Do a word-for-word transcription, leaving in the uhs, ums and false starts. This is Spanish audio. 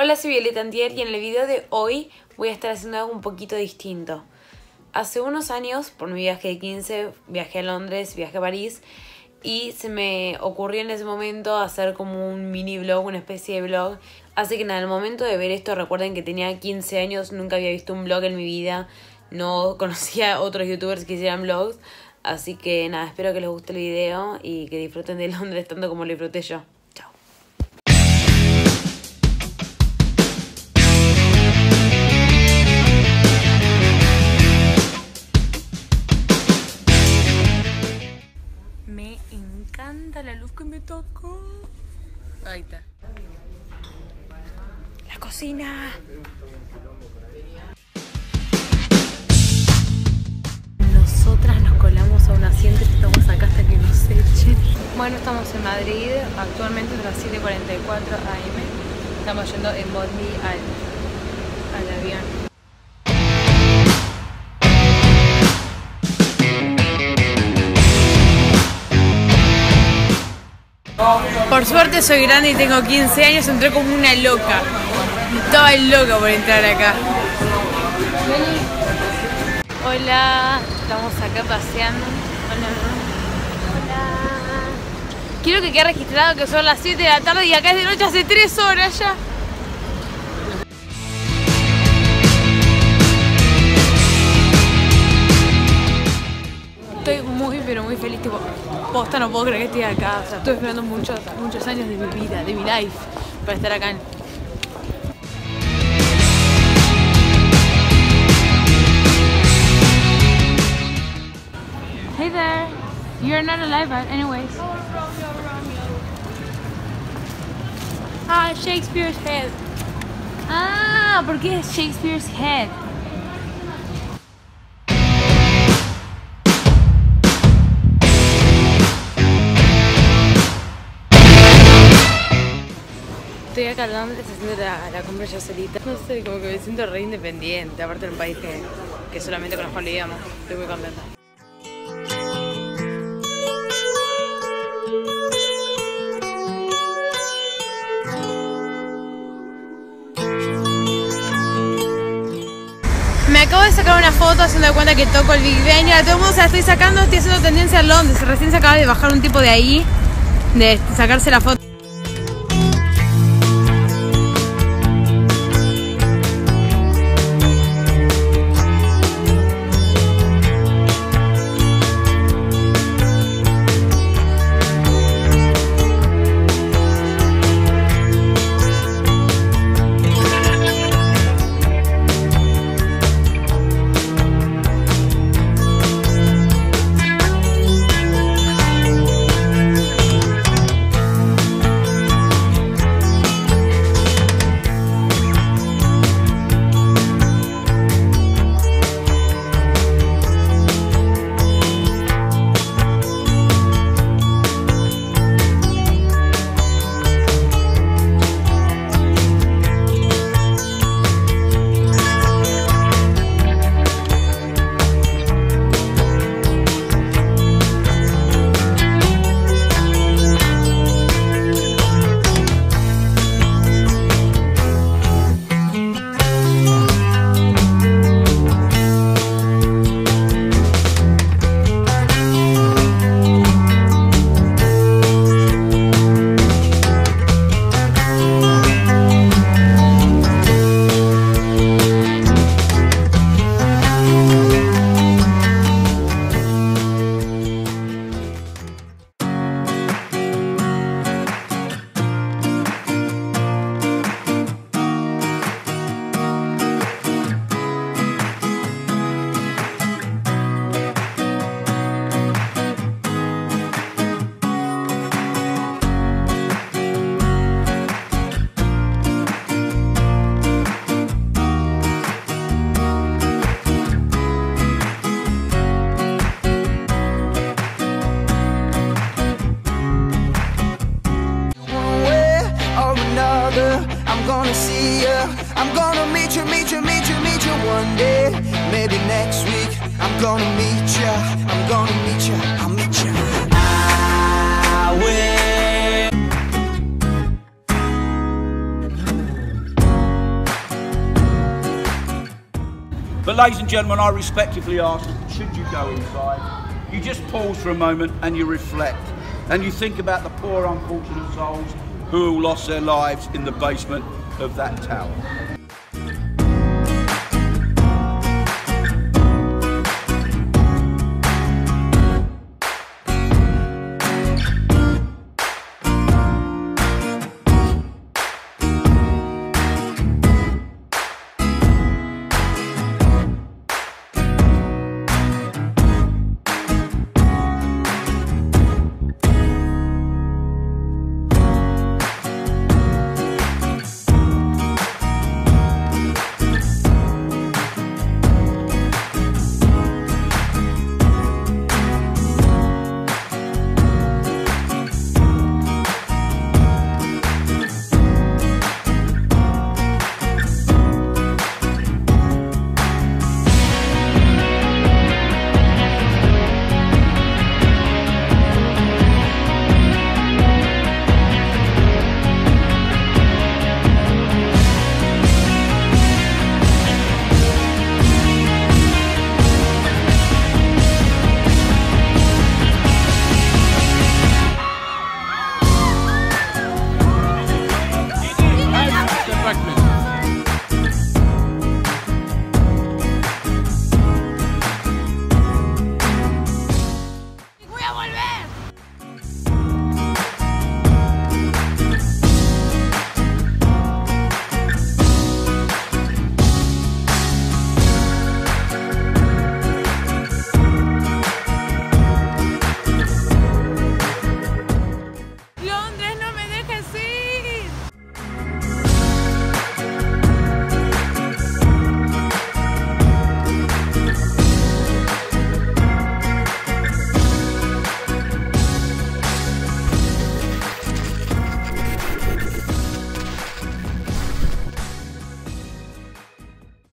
Hola, soy Violeta Antier y en el video de hoy voy a estar haciendo algo un poquito distinto. Hace unos años, por mi viaje de quince, viajé a Londres, viajé a París y se me ocurrió en ese momento hacer como un mini vlog, una especie de vlog. Así que nada, al momento de ver esto, recuerden que tenía quince años, nunca había visto un vlog en mi vida, no conocía a otros youtubers que hicieran vlogs. Así que nada, espero que les guste el video y que disfruten de Londres tanto como lo disfruté yo. Chao. Me encanta la luz que me tocó. Ahí está. La cocina. Nosotras nos colamos a un asiento y estamos acá hasta que nos echen. Bueno, estamos en Madrid, actualmente es las siete cuarenta y cuatro a eme. Estamos yendo en bondi al, al avión. Por suerte soy grande y tengo quince años, entré como una loca. Estaba loca por entrar acá. Hola, estamos acá paseando. Hola. Hola. Quiero que quede registrado que son las siete de la tarde y acá es de noche hace tres horas ya. Estoy muy pero muy feliz, tipo, posta, no puedo creer que estoy acá. O sea, estuve esperando muchos, muchos años de mi vida, de mi life, para estar acá. Hey there, you're not alive, but anyways. Ah, Shakespeare's Head. Ah, ¿por qué es Shakespeare's Head? Estoy acá en Londres haciendo la, la compra yo solita. No sé, como que me siento re independiente, aparte de un país que, que solamente conozco el idioma. Estoy muy contenta. Me acabo de sacar una foto haciendo de cuenta que toco el Big Ben y a todo el mundo se la estoy sacando, estoy haciendo tendencia en Londres. Recién se acaba de bajar un tipo de ahí, de sacarse la foto. I'm gonna see ya. I'm gonna meet you, meet you, meet you, meet you one day. Maybe next week. I'm gonna meet ya. I'm gonna meet ya. I'll meet ya. I will. ladies and gentlemen, I respectfully ask, should you go inside, you just pause for a moment and you reflect. And you think about the poor unfortunate souls who all lost their lives in the basement of that tower.